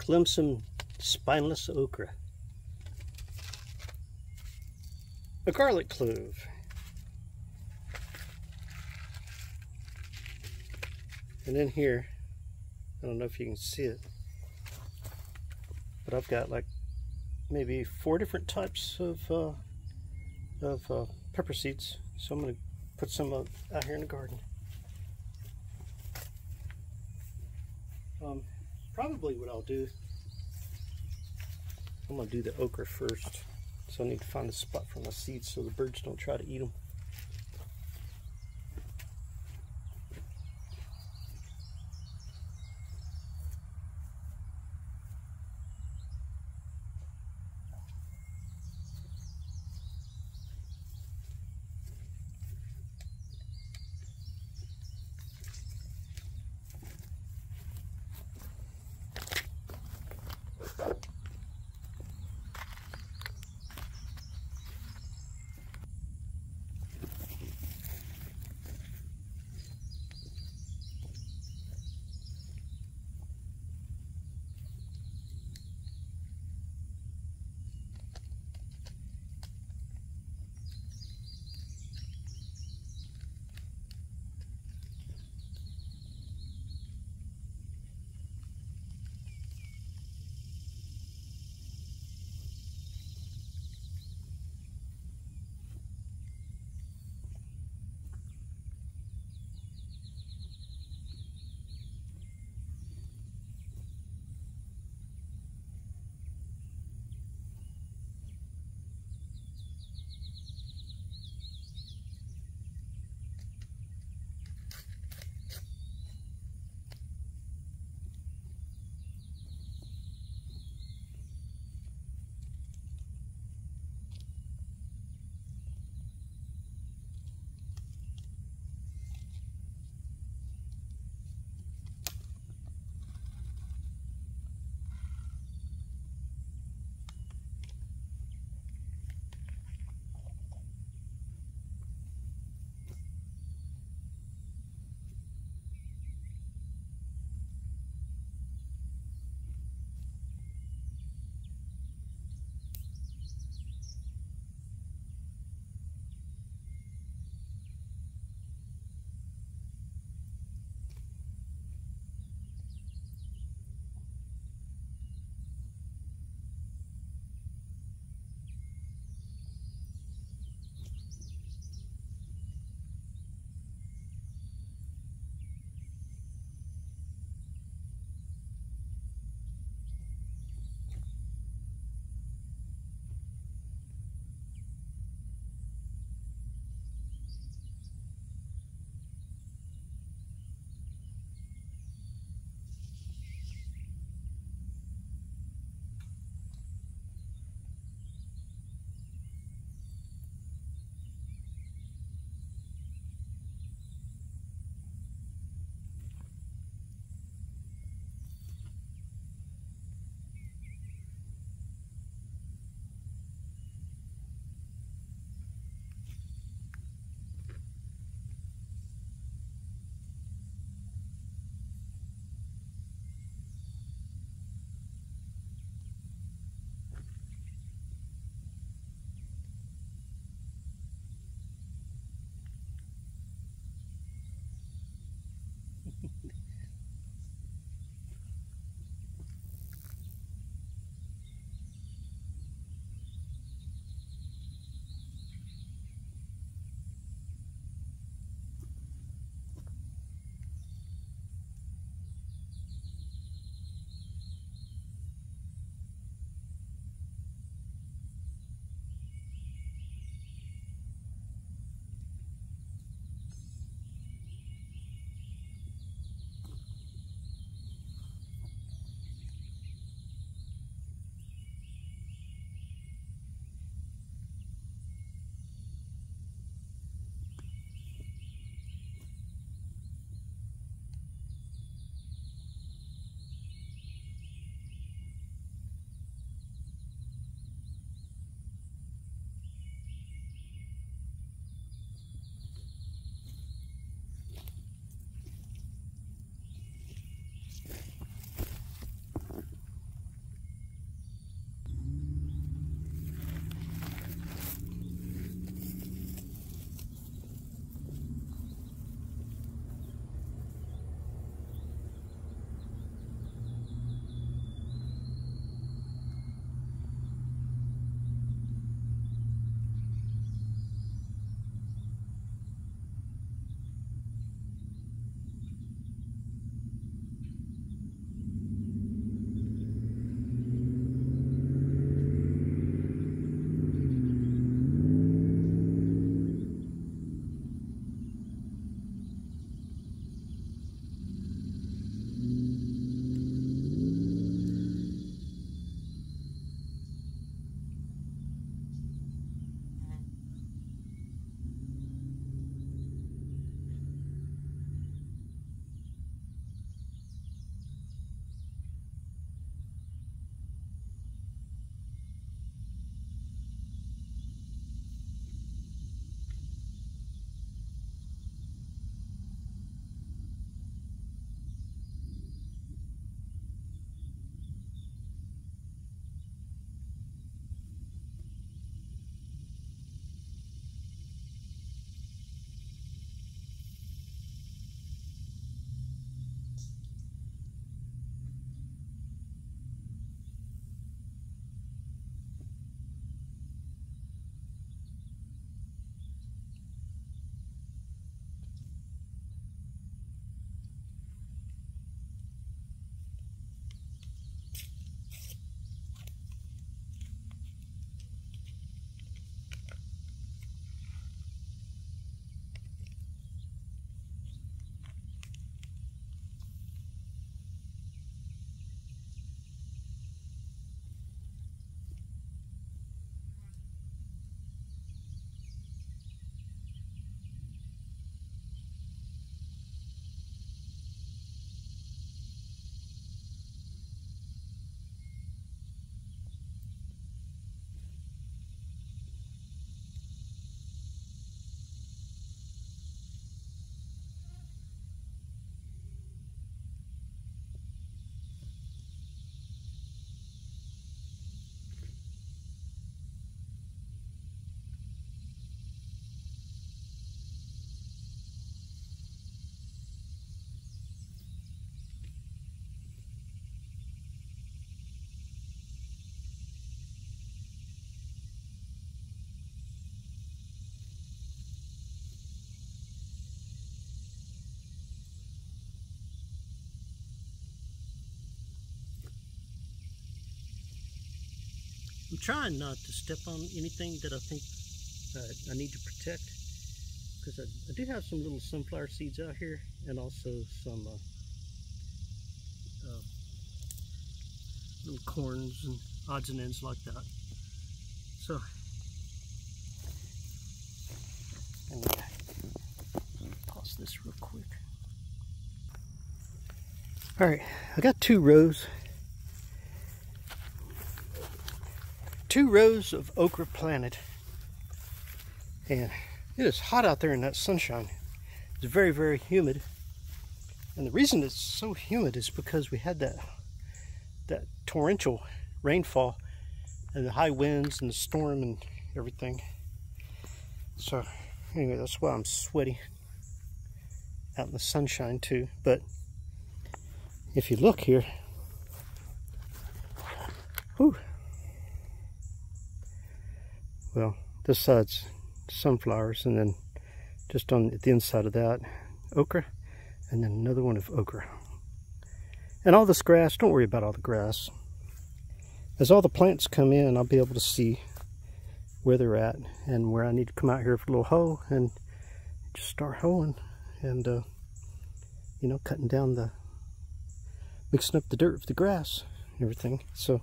glimpse some spineless okra. A garlic clove. And in here, I don't know if you can see it, but I've got like maybe 4 different types of pepper seeds. So I'm going to put some out here in the garden. Probably what I'll do, I'm going to do the okra first. So I need to find a spot for my seeds so the birds don't try to eat them. I'm trying not to step on anything that I think I need to protect, because I do have some little sunflower seeds out here, and also some little corns and odds and ends like that. So, let me pause this real quick. Alright, I got two rows of okra planted, and it is hot out there in that sunshine. It's very, very humid, and the reason it's so humid is because we had that torrential rainfall and the high winds and the storm and everything. So anyway, that's why I'm sweaty out in the sunshine too. But if you look here, whew, well, this side's sunflowers, and then just on the inside of that, okra, and then another one of okra. And all this grass, don't worry about all the grass. As all the plants come in, I'll be able to see where they're at and where I need to come out here with a little hoe and just start hoeing and, you know, cutting down mixing up the dirt with the grass and everything. So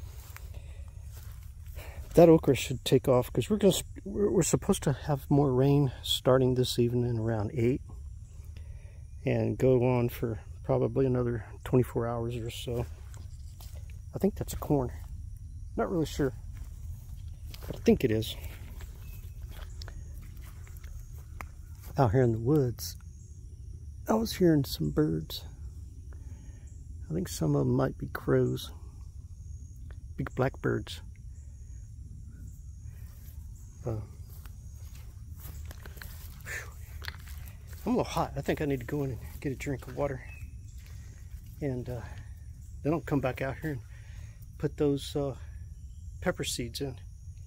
that okra should take off, because we're supposed to have more rain starting this evening around 8 and go on for probably another 24 hours or so. I think that's corn. Not really sure, but I think it is. Out here in the woods, I was hearing some birds. I think some of them might be crows. Big blackbirds. I'm a little hot. I think I need to go in and get a drink of water. And then I'll come back out here and put those pepper seeds in.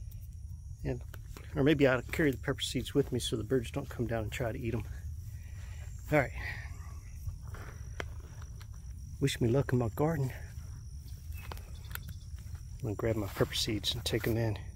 Or maybe I'll carry the pepper seeds with me so the birds don't come down and try to eat them. Alright. Wish me luck in my garden. I'm going to grab my pepper seeds and take them in.